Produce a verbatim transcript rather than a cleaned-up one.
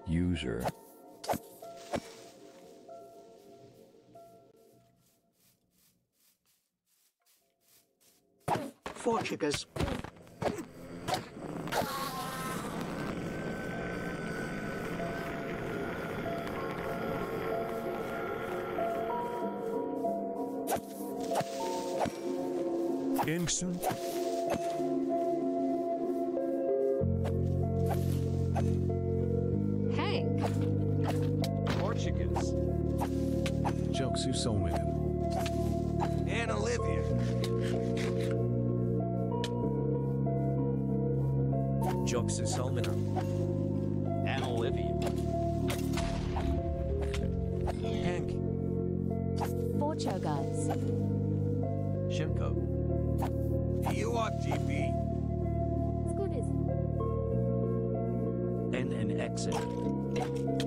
User. Four chickers. Instant. Hank. Four chickens. Joksu Solomon. And Olivia. Joksu Solomon. And Olivia. Hank. Four Cho'Gaths. Shimko. Ewok G P. Scooters. And an exit.